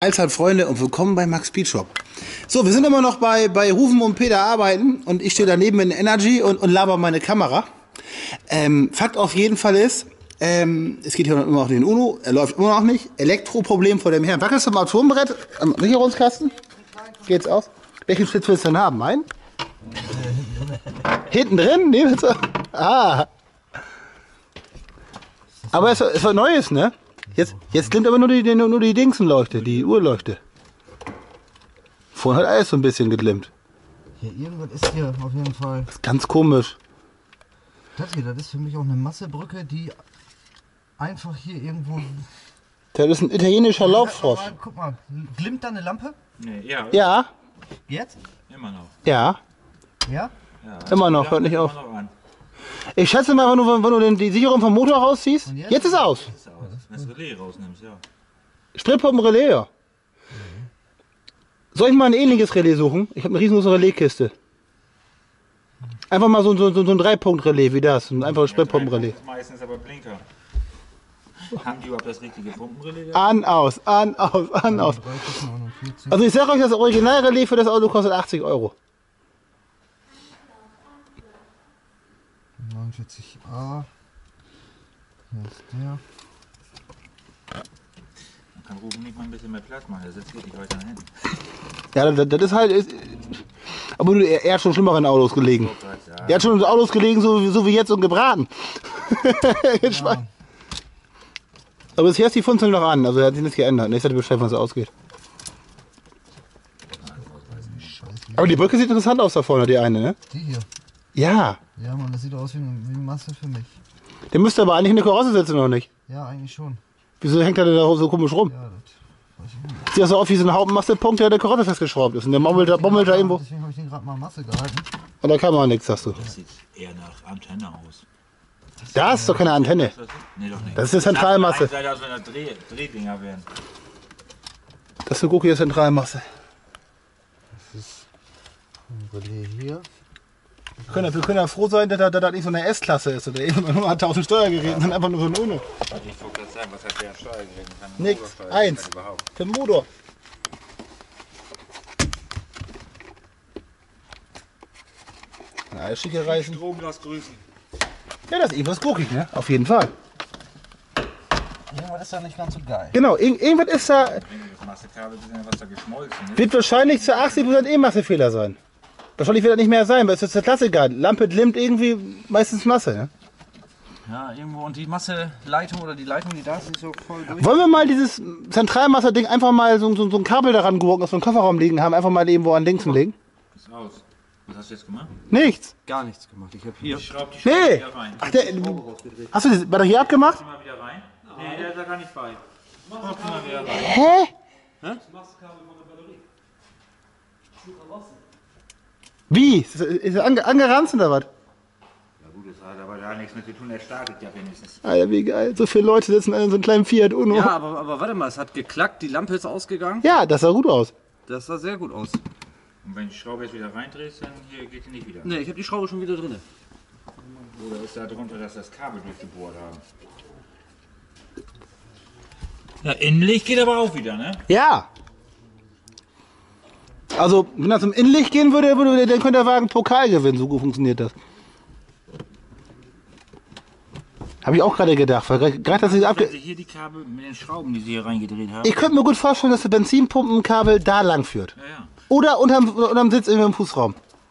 Allzeit Freunde und willkommen bei Max Speed Shop. So, wir sind immer noch bei Rufen und Peter arbeiten und ich stehe daneben in Energy und laber meine Kamera. Fakt auf jeden Fall ist, es geht hier immer noch den Uno, er läuft immer noch nicht. Elektroproblem vor dem Herrn. Wackelst du am Armaturenbrett, am Sicherungskasten? Geht's aus? Welchen Schlitz willst du denn haben? Ein? Hinten drin? Nee, bitte. Ah. Aber es ist was Neues, ne? Jetzt klingt aber nur die Dingsenleuchte, die Uhrleuchte. Vorhin hat alles so ein bisschen geglimmt. Hier, irgendwas ist hier auf jeden Fall. Das ist ganz komisch. Das hier, das ist für mich auch eine Massebrücke, die einfach hier irgendwo... Das ist ein italienischer Laubfrosch. Guck mal, glimmt da eine Lampe? Nee, ja. Ja, Jetzt? Immer noch. ja, Ja? Ja, immer noch, hört nicht auf. Immer noch an. Ich schätze mal, wenn du die Sicherung vom Motor rausziehst, Und jetzt? jetzt ist aus. Ist aus. Wenn du das Relais rausnimmst, ja. Strippumpenrelais, ja. Soll ich mal ein ähnliches Relais suchen? Ich habe eine riesengroße Relaiskiste. Einfach mal so ein 3-Punkt-Relais wie das, ein einfaches Strippumpenrelais. Das ist meistens aber Blinker. Haben die überhaupt das richtige Pumpenrelais? An, aus, an, aus, an, aus. 30,49. Also ich sage euch, das Originalrelais für das Auto kostet 80 €. 49a. Hier ist der. Man kann Rufen nicht mal ein bisschen mehr Platz machen, der sitzt wirklich weiter hinten. Ja, das ist halt... Aber er hat schon schlimmeren Autos gelegen. Er hat schon Autos gelegen, so wie jetzt und gebraten. Jetzt Ja. Aber bisher ist die Funzel noch an, also er hat sich nichts geändert. Ich hätte Bescheid, wann es ausgeht. Aber die Brücke sieht interessant aus da vorne, die eine, ne? Die hier. Ja. Ja, Mann, das sieht aus wie eine Masse für mich. Der müsste aber eigentlich in der Karosse sitzen, noch nicht. Ja, eigentlich schon. Wieso hängt er denn da so komisch rum? Ja, das weiß ich nicht. Sieht ja so aus wie so ein Hauptmastepunkt, der an der Karosse festgeschraubt ist. Und der bommelt da irgendwo. Deswegen habe ich den gerade mal Masse gehalten. Und da kann man nichts, sagst du. Das sieht eher nach Antenne aus. Das ist doch keine Antenne. Nee, doch nicht. Das ist eine Zentralmasse. Das sieht aus, wenn das Drehdinger wären. Das ist eine Gucki Zentralmasse. Das ist ein Relais hier. Wir können ja froh sein, dass das nicht so eine S-Klasse ist. Oder eben nur 1000 Steuergeräte, sondern einfach nur so ein Uno. Ich wollte gerade sagen, was hat der Steuergerät? Nix. Eins. Für den Motor. Na, schicke Reißen. Stromglas grüßen. Ja, das ist irgendwas guckig, ne? Auf jeden Fall. Irgendwas ist da nicht ganz so geil. Genau, irgendwas ist da. Das Massekabel ist ja was da geschmolzen. Ne? Wird wahrscheinlich zu 80% E-Massefehler sein. Wahrscheinlich wird das nicht mehr sein, weil es ist der Klassiker. Lampe glimmt irgendwie meistens Masse, ne? Ja, irgendwo. Und die Masseleitung oder die Leitung, die da ist, ist so voll durch. Wollen wir mal dieses Zentralmasse-Ding einfach mal so ein Kabel daran geworfen, das wir im Kofferraum liegen haben, einfach mal irgendwo an links legen? Ist aus. Was hast du jetzt gemacht? Nichts. Gar nichts gemacht. Ich habe hier. Ich schraube die Nee. wieder rein. Ach, hast du die Batterie abgemacht? Zieh mal wieder rein. Nee, der ist da gar nicht bei. Mach mal wieder rein. Hä? Wie? Ist er angeranzt oder was? Ja gut, das hat aber da nichts mit zu tun, der startet ja wenigstens. Alter, wie geil. So viele Leute sitzen in so einem kleinen Fiat Uno. Ja, aber warte mal, es hat geklackt, die Lampe ist ausgegangen. Ja, das sah gut aus. Das sah sehr gut aus. Und wenn du die Schraube jetzt wieder reindrehst, dann hier geht die nicht wieder. Ne, ich habe die Schraube schon wieder drin. Oder ist da drunter, dass das Kabel durchgebohrt haben? Ja, Innenlicht geht aber auch wieder, ne? Ja. Also, wenn er zum Innenlicht gehen würde, dann könnte der Wagen Pokal gewinnen. So gut funktioniert das. Habe ich auch gerade gedacht. Weil gerade, dass sie Wenn sie hier die Kabel mit den Schrauben, die sie hier reingedreht haben. ich könnte mir gut vorstellen, dass der Benzinpumpenkabel da lang führt. Ja, ja. Oder unterm Sitz in im Fußraum.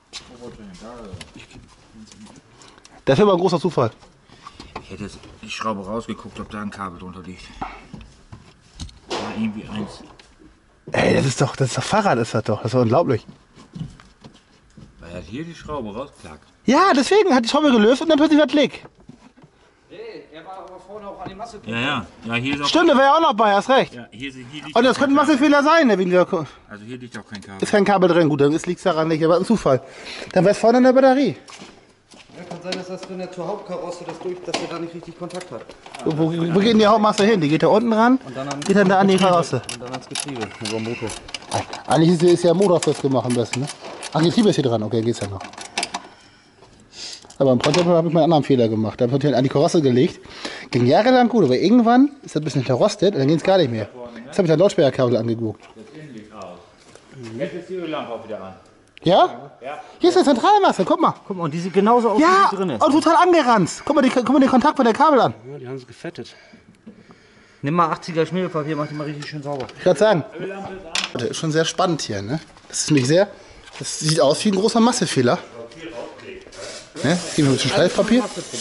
Das wäre mal ein großer Zufall. Ich hätte jetzt die Schraube rausgeguckt, ob da ein Kabel drunter liegt. War irgendwie eins. Ey, das ist doch Fahrrad, ist das doch. Das ist doch unglaublich. Weil er hat hier die Schraube rausklackt. Ja, deswegen hat die Schraube gelöst und dann plötzlich war Klick. Nee, er war aber vorne auch an die Masse. Ja, ja. Ja, hier ist auch. Stimmt, der war ja auch noch bei, hast recht. Ja, hier liegt Und das auch könnte ein kein Kabel. Massefehler sein, ne, wegen der Also hier liegt auch kein Kabel. ist kein Kabel drin. Gut, dann liegt es daran nicht, aber ein Zufall. Dann wäre es vorne an der Batterie. Ja, kann sein, dass das drin zur Hauptkarosse dass der da nicht richtig Kontakt hat. Wo geht denn die Hauptmasse hin? Die geht da unten ran, geht dann da an die Karosse. Und dann ans Getriebe, über Motor. Eigentlich ist ja Motor festgemacht am besten, ne? Ach, Getriebe ist hier dran, okay, geht's ja noch. Aber im Prinzip habe ich mal einen anderen Fehler gemacht. Da wird hier an die Karosse gelegt. ging jahrelang gut, aber irgendwann ist das ein bisschen verrostet und dann ging es gar nicht mehr. Jetzt habe ich ein Lautsprecherkabel angeguckt. Jetzt ist die Öllampe auch wieder an. Ja? Ja. Hier ist eine Zentralmasse, guck mal. Guck mal, und die sieht genauso aus, Ja, wie die drin ist. und total angeranzt. Guck mal den Kontakt von der Kabel an. Ja, die haben sie gefettet. Nimm mal 80er Schmierpapier, mach die mal richtig schön sauber. Ich würde sagen, das ist schon sehr spannend hier, ne? Das ist nämlich sehr, das sieht aus wie ein großer Massefehler. Ne? Gib mir ein bisschen Schleifpapier.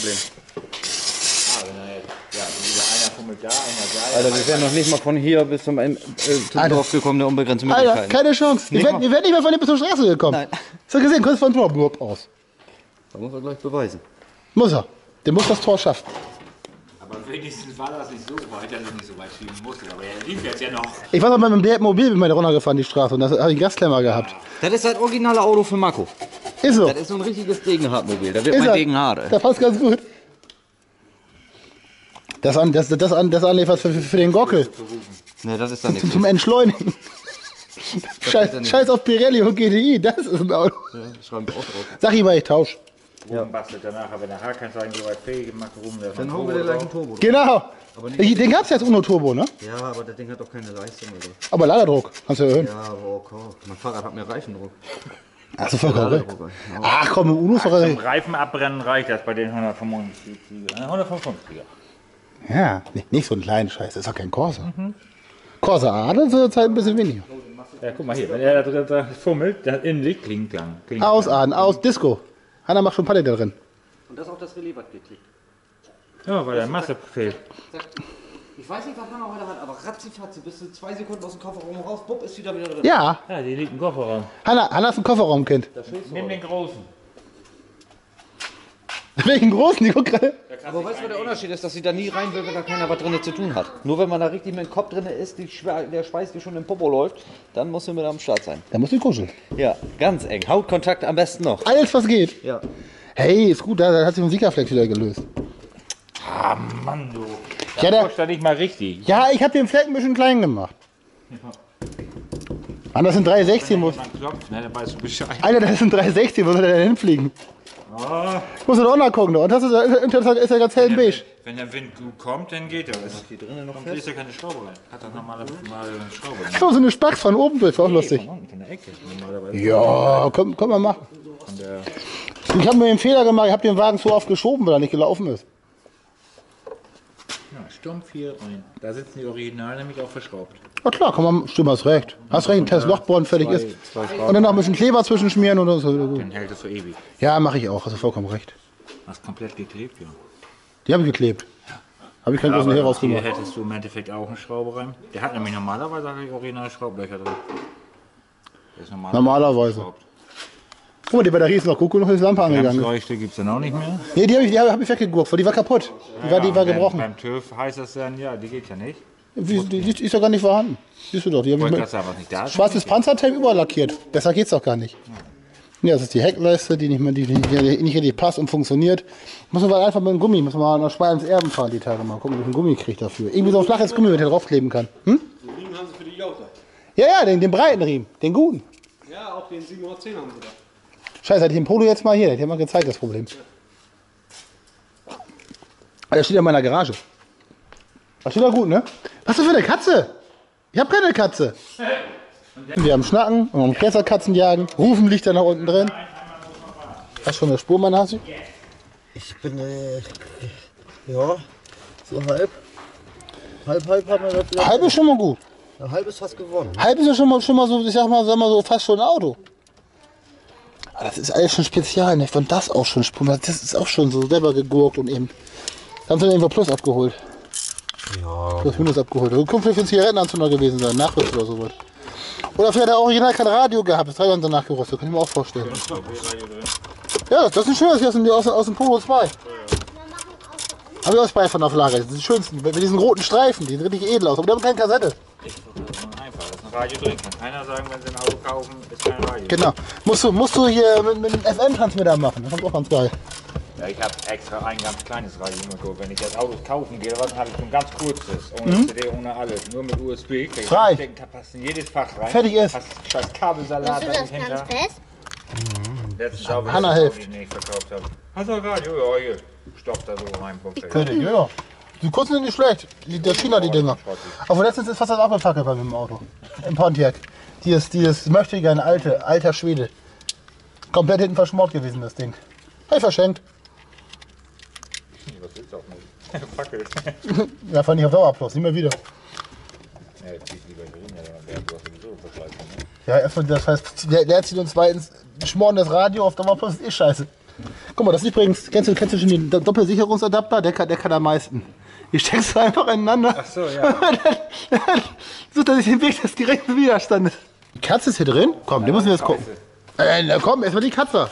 Alter, wir wären noch nicht mal von hier bis zum Dorf gekommen, der unbegrenzte Alter, Möglichkeiten. keine Chance. Wir werden nicht mehr von hier bis zur Straße gekommen. Nein. Hast du gesehen, kurz von Dorburg aus. Da muss er gleich beweisen. Muss er. Der muss das Tor schaffen. Aber wenigstens war das nicht so weit, dass er nicht so weit schieben musste. Aber er lief jetzt ja noch. Ich war mal mit dem Mobil bin mal runtergefahren, die Straße, und da habe ich einen Gasklemmer gehabt. Das ist das originale Auto für Marco. Ist so. Das ist so ein richtiges Degenhardmobil. Da wird Ist mein er. Degenhard, ey. Das passt ganz gut. Das Anliefers für den Gockel. Ne, das ist dann nichts. Zum Entschleunigen. Scheiß auf Pirelli und GTI, das ist ein Auto. Schreiben wir auch drauf. Sag ihm mal, ich tausch. Oben bastelt danach, aber der Haarkennzeichen so weit fähig gemacht, rum. Dann hauen wir den gleichen Turbo. Genau. Den gab's jetzt Uno Turbo, ne? Ja, aber das Ding hat doch keine Leistung, oder? Aber Laderdruck, kannst du erhöhen. Ja, aber okay. Mein Fahrrad hat mehr Reifendruck. Ach so, vollkommen recht. Laderdruck, ja. Ach komm, im Uno Zum ist Reifen abbrennen reicht das bei den 155er. 155er. ja, nicht so einen kleinen Scheiß, das ist doch kein Corsa. Corsa A, das ist zurzeit ein bisschen weniger. Ja, guck mal hier, wenn er da fummelt, dann innen liegt klingt lang. Ausahnen, aus Disco. Hanna macht schon Palle da drin. Und das ist auch das Relais, was geklickt. Ja, weil der Masse fehlt. Ich weiß nicht, was Hanna heute hat, aber ratzifatzi, bist du 2 Sekunden aus dem Kofferraum raus, bupp, ist wieder drin. Ja, Ja, die liegt im Kofferraum. Hanna ist ein Kofferraumkind. Nimm den großen. Welchen großen? Die guck gerade. Aber weißt du, was der Unterschied ist, dass sie da nie rein will, wenn da keiner was drin zu tun hat. Nur wenn man da richtig mit dem Kopf drin ist, der Schweiß die schon im Popo läuft, dann musst du mit am Start sein. Da muss die kuscheln. Ja, ganz eng. Hautkontakt am besten noch. Alles, was geht. Ja. Hey, ist gut, da hat sich ein Siegerflex wieder gelöst. Ah, Mann, du. Ja, Das pusht er nicht mal richtig. Ja, ich habe den Fleck ein bisschen klein gemacht. Anders sind 360 muss. Man klopft, ne, dann weißt du Bescheid. Alter, das sind 360, wo soll der denn hinfliegen? Ich muss doch auch nachgucken, und das ist ja ganz hell beige. Wenn der Wind gut kommt, dann geht er. Hier drinnen noch fest. Ist ja keine Schraube rein. Hat das normale eine Schraube rein. Oh, so eine Spax von oben durch, war auch lustig. Von unten, von der Ecke. Normalerweise. Ja, können wir machen. Von der Ich habe mir den Fehler gemacht, ich habe den Wagen zu oft geschoben, weil er nicht gelaufen ist. ja, Stumpf hier rein. Da sitzen die Original nämlich auch verschraubt. Na klar, komm mal, stimmt, hast recht. Hast recht, ein Test Lochbohren fertig ist. Und dann noch ein bisschen Kleber zwischenschmieren und so. Dann hält es so ewig. Ja, mache ich auch, hast du vollkommen recht. Hast komplett geklebt, ja. Die habe ich geklebt. Habe ich keinen großen Heer Hier rausgemacht. hättest du im Endeffekt auch eine Schraube rein. Der hat nämlich normalerweise original Schraublöcher drin. Der ist Normalerweise. geschraubt. Guck mal, die Batterie ist noch gut genug, dass die Lampe angegangen ist. Leuchte gibt es dann auch nicht mehr. Nee, die hab ich weggegurkt, weil die war kaputt. Die war gebrochen. Beim TÜV heißt das dann, ja, die geht ja nicht. Die ist doch gar nicht vorhanden. Siehst du doch, die habe ich Wollte mit das aber nicht da. schwarzes Panzertape überlackiert. Besser geht's doch gar nicht. Ja, das ist die Heckleiste, die nicht richtig passt und funktioniert. Muss man einfach mit dem Gummi, muss man nach Speyer ins Erben fahren die Tage mal gucken, ob ich einen Gummi kriege dafür. Irgendwie so ein flaches Gummi, mit dem draufkleben kann. Hm? Den Riemen haben sie für die Jauter. Ja, den breiten Riemen, den guten. Ja, auch den 710 haben sie da. Scheiße, hatte ich den Polo jetzt mal hier, der hat dir mal gezeigt, das Problem. Der steht ja in meiner Garage. Das steht doch gut, ne? Was ist das für eine Katze? Ich habe keine Katze. Wir haben Schnacken und haben Käserkatzen jagen. Rufen liegt da nach unten drin. Hast du schon eine Spur, mein Hasi? Ich bin, ja, so halb. Halb haben wir das wieder. Halb ist schon mal gut. Ja, halb ist fast gewonnen. Halb ist ja schon mal so, ich sag mal so fast schon ein Auto. Aber das ist alles schon spezial, ne? Von das auch schon Spuren. Das ist auch schon so selber gegurkt und eben. Da haben sie dann irgendwo Plus abgeholt. Ja. Plus Minus abgeholt. Das könnte für einen Zigarettenanzünder gewesen sein, Nachrüst oder sowas. Oder vielleicht hat er original kein Radio gehabt, das hat er dann nachgerüstet, kann ich mir auch vorstellen. Ja, das ist ein schönes hier aus dem Polo 2. Habe ich auch zwei von auf Lager, das sind die schönsten, mit diesen roten Streifen, die sehen richtig edel aus, aber die haben keine Kassette. Einfach, das ist ein Radio drin. Kann keiner sagen, wenn sie ein Auto kaufen, ist kein Radio. Genau. Musst du hier mit dem FM-Transmitter machen, das ist auch ganz geil. Ja, ich habe extra ein ganz kleines Radio geholt. Wenn ich das Auto kaufen gehe, dann habe ich so ein ganz kurzes, ohne CD, ohne alles, nur mit USB. Frei. Ich denke, da passt in jedes Fach rein. Fertig ist. Hast scheiß Kabelsalat Hast du das dahinter. ganz fest? Letztens habe ich Hanna das hilft. Auto, den ich verkauft habe. Hast du ein Radio? Ja, hier. Stopft da so rein. Punkt. Ja. Die kurzen sind nicht schlecht. Der China, die Dinger. Aber letztens ist fast das abgefackelt bei mir im Auto. Im Pontiac. Dieses möchte ich ein alter Schwede. Komplett hinten verschmort gewesen, das Ding. Hab ich verschenkt. Was willst du auch nicht? Fackelt. Ja, fand ich auf Dauerapplaus, nicht mehr wieder. Ja, jetzt ziehst du lieber drin, ja, du hast sowieso Verschleißung, ne? Ja, erstmal, das heißt, der zieht uns zweitens schmoren das Radio auf Dauerapplaus, ist eh scheiße. Guck mal, das ist übrigens, kennst du schon den Doppelsicherungsadapter? Der kann am meisten. Die steckst du einfach ineinander. Ach so, ja. So, dass ich den Weg des geringsten Widerstandes. Die Katze ist hier drin? Komm, die müssen wir jetzt gucken. Na komm, erstmal die Katze.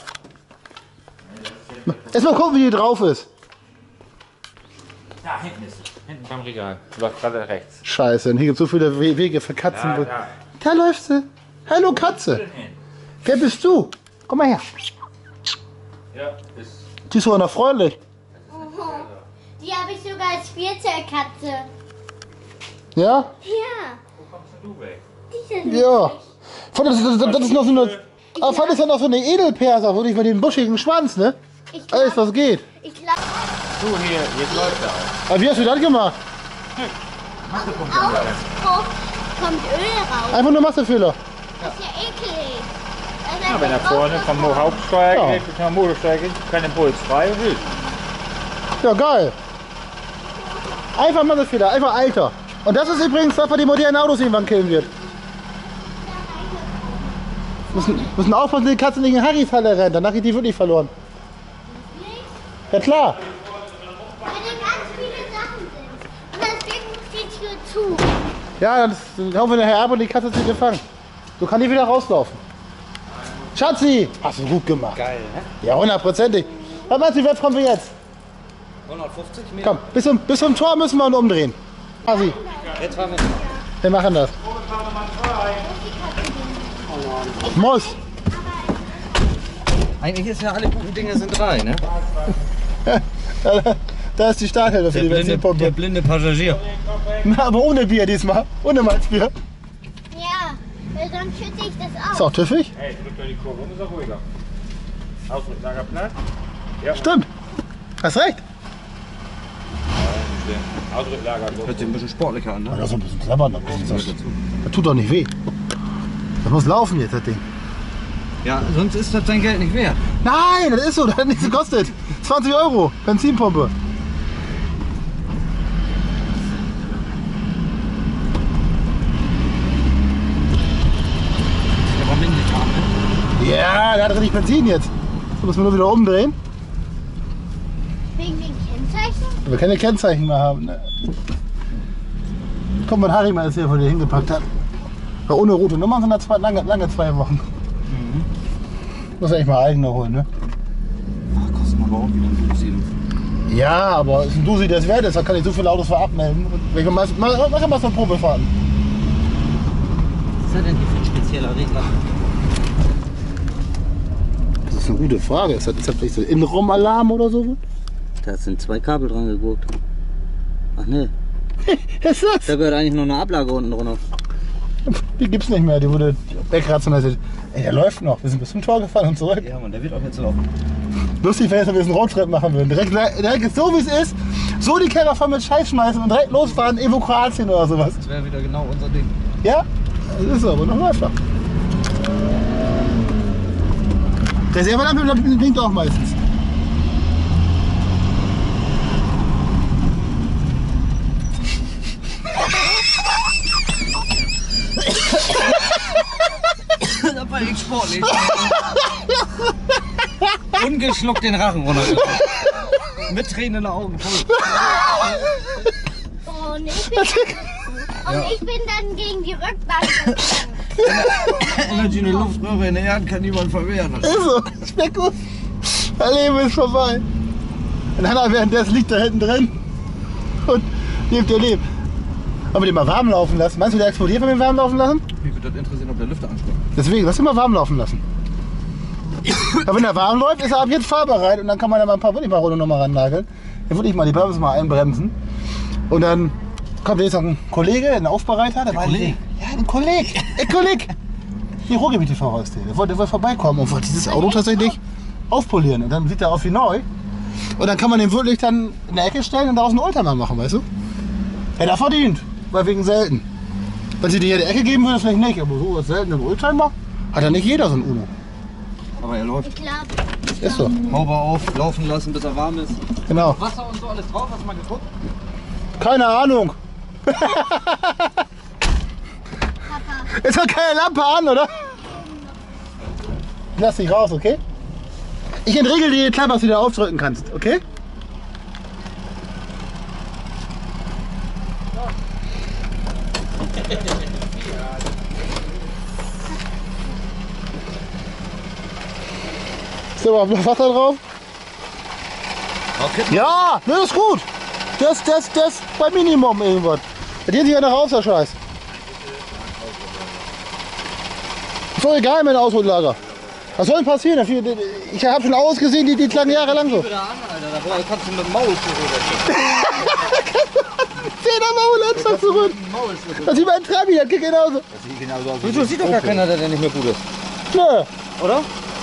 Erstmal gucken, wie die drauf ist. Da hinten ist es. Hinten beim Regal. Läuft gerade rechts. Scheiße, und hier gibt es so viele Wege für Katzen. Ja. Da läuft sie. Hallo Katze. Wer bist du? Komm mal her. Ja, ist. Die ist so noch freundlich. Die habe ich sogar als Spielzeugkatze. Ja? Ja, Wo kommst denn du weg? die sind Ja. Das ist noch so eine. Aber fand ist ja noch so eine Edelperser, wirklich mit dem buschigen Schwanz, ne? Ich Alles, glaube, was geht. So, hier, jetzt läuft er auch. Aber wie hast du das gemacht? Ausdruck kommt Öl raus. Einfach nur Massefehler. Das ist ja eklig. Ja, wenn er vorne vom Hauptsteuergerät bis zum Motorsteuergerät keine Puls frei und wild. Ja, geil. Einfach Massefehler, einfach Alter. Und das ist übrigens das, was die modernen Autos irgendwann killen wird. Müssen aufpassen, dass die Katze nicht in Harrys Halle rennt, danach geht die wirklich verloren. Ja klar. Wenn da ganz viele Sachen sind. Und deswegen steht hier zu. Ja, dann hauen wir nachher ab und die Katze ist gefangen. Du kannst nicht wieder rauslaufen. Schatzi! Hast du gut gemacht. Geil, ne? Ja, 100%ig. Was meinst du, wie weit kommen wir jetzt? 150 Meter. Komm, bis zum Tor müssen wir uns umdrehen. Quasi. Jetzt fahren wir. Wir machen das. Muss. Eigentlich ist ja alle guten Dinge sind drei, ne? Da ist die Starthilfe für die Benzinpumpe. Der blinde Passagier. Na, aber ohne Bier diesmal. Ohne Malzbier. Ja, weil sonst schütte ich das Ist aus. auch tüffig. Hey, drückt euch die Kurve um, ist er ruhiger. Ausrücklagerplatz. Ja, Stimmt. Hast recht. Ausrücklager. Hört sich ein bisschen sportlicher an, ne? Das ist ein bisschen klappern. Das tut doch nicht weh. Das muss laufen jetzt, das Ding. Ja, sonst ist das dein Geld nicht wert. Nein, das ist so. Das hat nichts gekostet. 20 €. Benzinpumpe. Der war mindestens, ne? Ja, der hat richtig Benzin jetzt. So müssen wir nur wieder umdrehen. Wegen den Kennzeichen? Weil wir keine Kennzeichen mehr haben. Ne? Guck mal, Harry mal ist hier von dir hingepackt hat. Weil ohne Route Nummern sind das lange 2 Wochen. Muss eigentlich mal eigene holen, ne? Ach, kosten aber auch wieder ein Dusi. Ja, aber ist ein Dusi, der es wert ist, da kann ich so viele Autos für abmelden. Ich mache mal so Probefahrten. Was ist das denn hier für ein spezieller Regler? Das ist eine gute Frage. Ist das vielleicht so ein Innenraumalarm oder so? Da sind 2 Kabel dran geguckt. Ach ne, Was ist das? da gehört eigentlich noch eine Ablage unten drunter. Die gibt's nicht mehr, die wurde wegrationalisiert. Ey, der läuft noch. Wir sind bis zum Tor gefahren und zurück. Ja, Mann, der wird auch jetzt laufen. Lustig wäre es, wenn wir jetzt einen Roadtrip machen würden. Direkt so wie es ist, so die Keller voll mit Scheiß schmeißen und direkt losfahren, Evo Kroatien oder sowas. Das wäre wieder genau unser Ding. Ja, das ist so, aber noch läuft er. Der Servolampe blinkt auch meistens. Das war echt sportlich. Ungeschluckt den Rachen runter. Mit Tränen in den Augen. Und ich bin dann gegen die Rückbank gegangen. Energy eine Luftröhre in der Erde kann niemand verwehren. Ist so, schmeckt gut. Mein Leben ist vorbei. Und Hanna währenddessen liegt da hinten drin und lebt ihr Leben. Wollen wir den mal warm laufen lassen? Meinst du, der explodiert, wenn wir ihn warm laufen lassen? Mich würde das interessieren, ob der Lüfter anspringt. Deswegen, lass ihn mal warm laufen lassen. Aber wenn er warm läuft, ist er ab jetzt fahrbereit und dann kann man da mal ein paar wirklich mal Runde nochmal rannageln. Dann würde ich mal die Bremse mal einbremsen. Und dann kommt jetzt noch ein Kollege, ein Aufbereiter. Der Kollege? Ja, ein Kollege. Ein Kollege. Die Ruhrgebiet-TV ist der. Der wollte vorbeikommen und wollte dieses Auto tatsächlich aufpolieren. Und dann sieht er aus wie neu. Und dann kann man den wirklich dann in der Ecke stellen und daraus einen Oldtimer machen, weißt du? Hätte er verdient, weil wegen selten. Wenn sie die hier in die Ecke geben würde, vielleicht nicht, aber so was selten im Oldtimer hat ja nicht jeder so ein Uno. Aber er läuft. Klar. Ist so, Haube auf, laufen lassen, bis er warm ist. genau. Wasser und so alles drauf, hast du mal geguckt? Keine Ahnung. Papa. Ist doch keine Lampe an, oder? Lass dich raus, okay? Ich entriegel die Klappe, dass du wieder aufdrücken kannst, okay? Ist da überhaupt noch Wasser drauf? Okay. Ja, das ist gut. Das bei Minimum irgendwas. Da geht sich ja noch raus, der Scheiß. Ist doch egal mit dem Aushollager. Was soll denn passieren? Ich habe schon ausgesehen, die klangen jahrelang so. Wieder an, Alter. Da kannst du mit dem Maul zurück. 10er Maul zurück. Das sieht mein Trabi, das geht genauso. Wieso sieht doch gar keiner, der nicht mehr gut ist? Nö. Oder?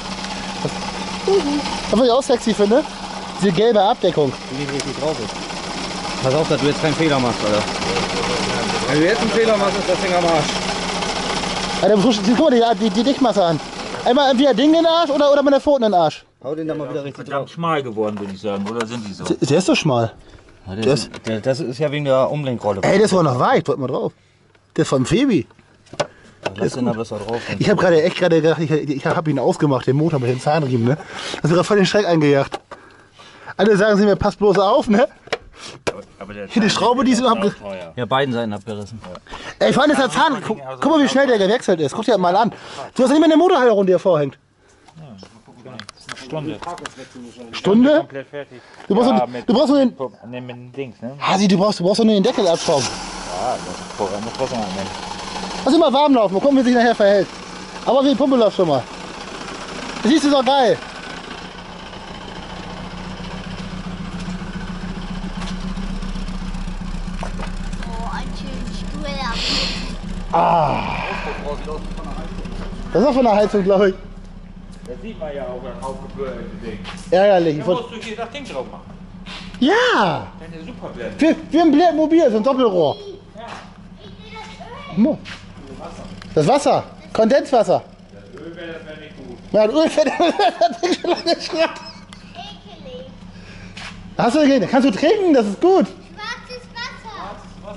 Was ich auch sexy finde, diese gelbe Abdeckung. Die nicht richtig drauf ist. Pass auf, dass du jetzt keinen Fehler machst, Alter. Wenn du jetzt einen Fehler machst, ist das Ding am Arsch. Alter, guck mal die Dichtmasse an. Einmal entweder Ding in den Arsch oder mit der Pfoten in den Arsch. Hau den da mal wieder richtig Verdammt drauf. schmal geworden, würde ich sagen. Oder sind die so? Der ist so schmal. Das ist ja wegen der Umlenkrolle. Ey, das war noch weit, drück mal drauf. Der ist vom Febi. Lass den da besser drauf. Ich habe gerade gedacht, ich habe ihn ausgemacht, den Motor mit den Zahnriemen, ne? Das ist gerade voll den Schreck eingejagt. Alle sagen sie mir, passt bloß auf, ne? Aber der Hier die Schraube, die ist überhaupt. teuer. Ja, beiden Seiten abgerissen. Ey, vor allem ist der Zahn. Guck mal, wie schnell der gewechselt ist. Guck dir das mal an. Du hast ja nicht mehr eine Motorhalterung, die hier vorhängt. Stunde. Stunde? Komplett fertig. Du brauchst nur den. Ne, mit dem Dings, ne? Hasi, du brauchst nur den Deckel abschrauben. Ja, das ist vorher. Muss Wasser annehmen. Lass ihn mal warm laufen. Mal gucken, wie sich nachher verhält. Aber wie die Pumpe läuft schon mal. Das siehst du doch geil. Oh, einen schönen Stuhl ab. Das ist auch von der Heizung, glaube ich. Das sieht man ja auch das aufgebürdelte Ding. Ärgerlich. Da musst du hier das Ding drauf machen. Ja! Deine Superblende. Wir ein Blendmobil, so ein Doppelrohr. Mo. Das Wasser. Kondenswasser. Das Öl wäre nicht gut. Ja, das Öl wäre schon lange Schrott. Ekelig. Hast du gesehen? Kannst du trinken, das ist gut. Schwarzes Wasser.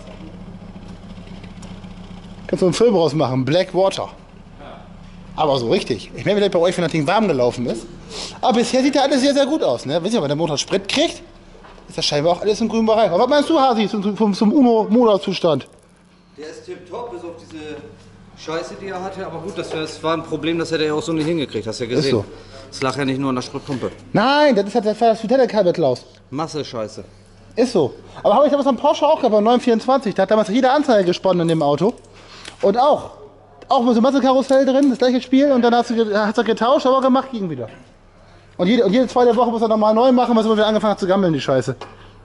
Kannst du einen Film raus machen, Black Water. Aber so richtig. Ich melde mich bei euch, wenn das Ding warm gelaufen ist. Aber bisher sieht ja alles sehr, sehr gut aus. Ne? Wisst ihr, wenn der Motor Sprit kriegt, ist das scheinbar auch alles im grünen Bereich. Aber was meinst du, Hasi, zum UNO-Motorzustand? Der ist tipptopp, bis auf diese Scheiße, die er hatte. Aber gut, das war ein Problem, das hätte er auch so nicht hingekriegt. Hast du ja gesehen. Ist so. Es lag ja nicht nur an der Spritpumpe. Nein, das war das Vitelle-Kabel, Klaus. Masse Scheiße. Ist so. Aber habe ich damals am Porsche auch gehabt, beim 924. Da hat damals jede Anzeige gesponnen in dem Auto. Und auch mit so einem Massenkarussell drin, das gleiche Spiel. Und dann hast du getauscht, aber gemacht, ging wieder. Und jede zweite Woche muss er nochmal neu machen, weil es immer wieder angefangen hat zu gammeln, die Scheiße.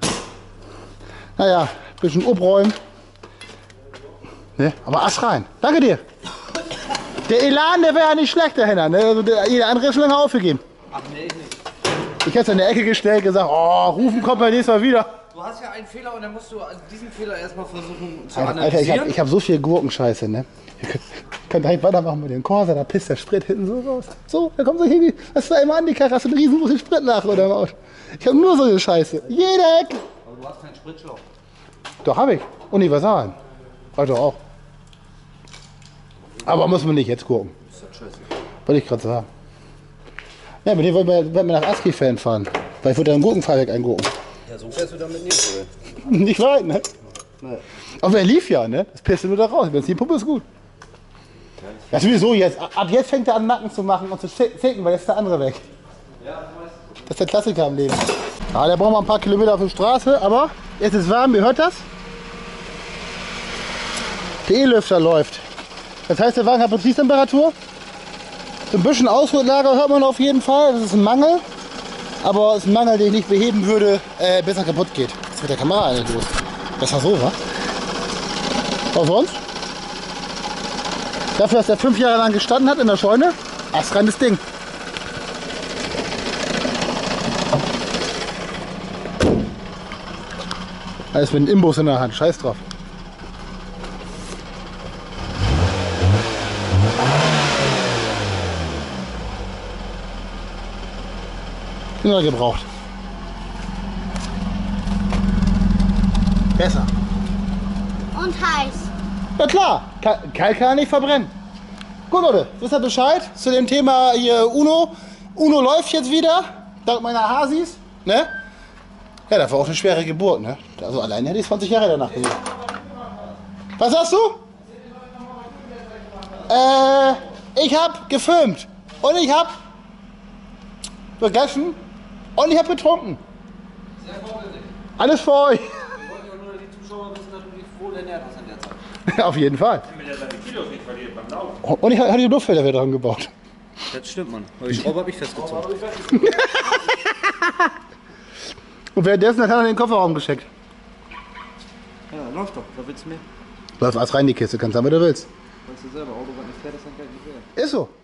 Naja, bisschen abräumen. Ne? Aber Asch rein. Danke dir. Der Elan, der wäre ja nicht schlecht dahinter. Ne? Also jeder andere ist schon lange aufgegeben. Ach nee, nicht. Ich hätte es in der Ecke gestellt, gesagt, oh, rufen kommt beim nächsten Mal wieder. Du hast ja einen Fehler und dann musst du diesen Fehler erstmal versuchen zu Alter, analysieren. ich hab so viel Gurkenscheiße, ne? Ihr könnt direkt weitermachen mit dem Corsa, da pisst der Sprit hinten so raus. So, da kommt so hin, hast du einmal an die Karre, hast du einen riesengroßen Spritlache oder im Auto. Ich hab nur so eine Scheiße. Jede Ecke. Aber du hast keinen Spritschlauch. Doch, hab ich. Universal. Also auch. Aber muss man nicht jetzt gucken. Wollte ich gerade sagen. Ja, mit dem wollten wir nach Aski-Fan fahren. Weil ich würde da ein Gurkenfahrwerk eingucken. Ja, so fährst du damit nicht, oder? Nicht weit, ne? Nee. Aber er lief ja, ne? Das pisst nur da raus. Die Benzinpumpe ist gut. Ja, sowieso jetzt. Ab jetzt fängt er an, Nacken zu machen und zu ficken, weil jetzt ist der andere weg. Das ist der Klassiker im Leben. Ja, da brauchen wir ein paar Kilometer auf der Straße, aber jetzt ist es warm, ihr hört das? Der E-Lüfter läuft. Das heißt, der Wagen hat Betriebstemperatur. So ein bisschen Ausrüttlager hört man auf jeden Fall. Das ist ein Mangel. Aber es ist ein Mangel, den ich nicht beheben würde, bis er kaputt geht. Was ist mit der Kamera eigentlich los? Das war so, wa? Was sonst? Dafür, dass er 5 Jahre lang gestanden hat in der Scheune, astreines Ding. Alles mit dem Imbus in der Hand, scheiß drauf. Immer gebraucht. Besser. Und heiß. Ja klar, Kalk kann nicht verbrennen. Gut Leute, wisst ihr Bescheid zu dem Thema hier Uno? Uno läuft jetzt wieder, dank meiner Hasis, ne? Ja, das war auch eine schwere Geburt, ne? Also alleine hätte ich 20 Jahre danach gelebt. Was sagst du? Ich hab gefilmt und ich hab gegessen und ich hab getrunken. Alles für euch. Die Zuschauer wissen natürlich, wo der Nähr ist in der Zeit. Auf jeden Fall. Damit er seine Kilos nicht verliert beim Laufen. Und ich hatte die Luftfilter wieder dran gebaut. Das stimmt, Mann. Die Schraube habe ich festgezogen. Und währenddessen hat er in den Kofferraum geschickt. Ja, läuft doch. Was willst du mehr? Läuft alles rein in die Kiste, kannst sagen, was du willst. Weißt du selber, Auto, was nicht fährt, ist dann Geld nicht wert. Ist so.